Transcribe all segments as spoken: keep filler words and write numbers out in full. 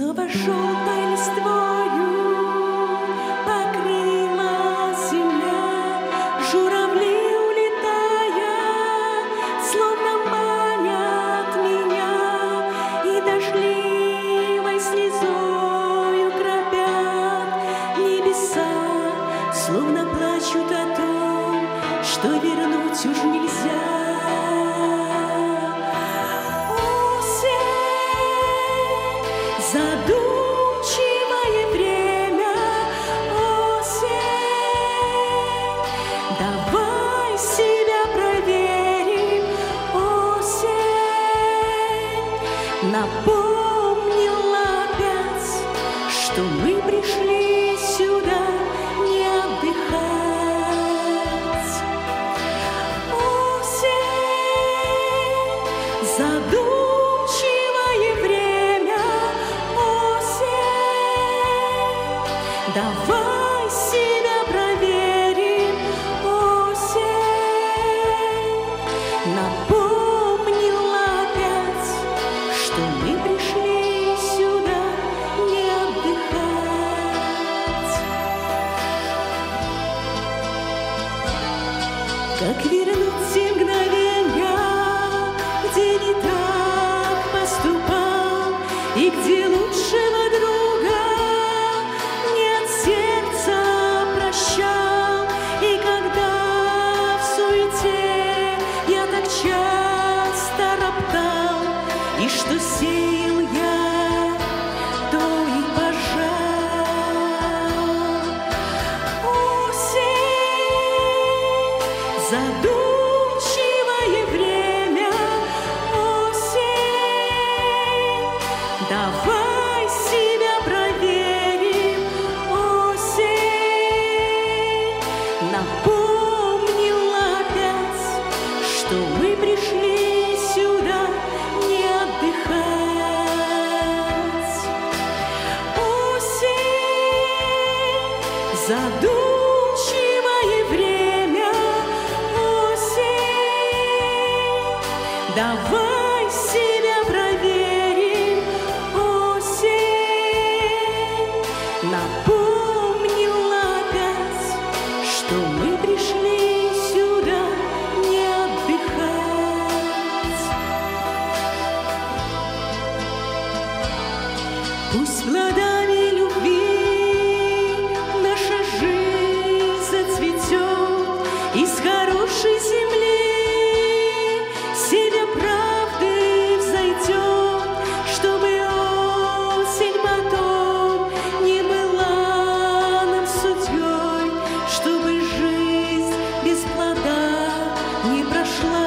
Снова желтой листвою покрыла земля, журавли, улетая, словно манят меня, и дождливой слезою кропят небеса, словно плачут о том, что вернуть уж нельзя. Задумчивое время, осень, давай себя проверим, осень, напомнила опять, что мы пришли сюда не отдыхать. Осень, задумчивое время, давай себя проверим, осень, напомнила опять, что мы пришли сюда не отдыхать. Как вернуть те мгновения, где не так поступал, и где лучшего друга и что сеял я, то и пожал. Осень, задумчивое время, осень, давай себя проверим, осень, напомнила опять, что мы пришли сюда не отдыхать. Осень, задумчивое время, осень, давай себя проверим, осень, напомнила опять, что мы пришли сюда не отдыхать. Пусть плодами любви наша жизнь зацветет, из хорошей земли семя правды взойдет, чтобы осень потом не была нам судьей, чтобы жизнь без плода не прошла.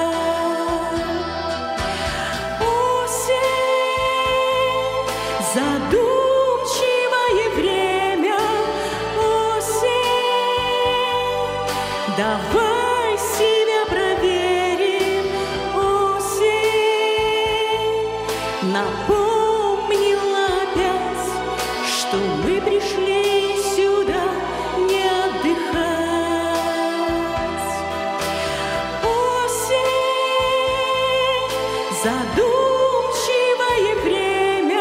Задумчивое время, осень, давай себя проверим, осень, напомнила опять, что мы пришли сюда не отдыхать. Осень, задумчивое время,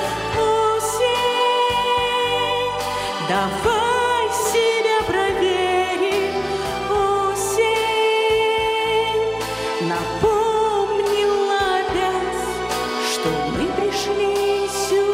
давай себя проверим, осень, напомнила опять, что мы пришли сюда.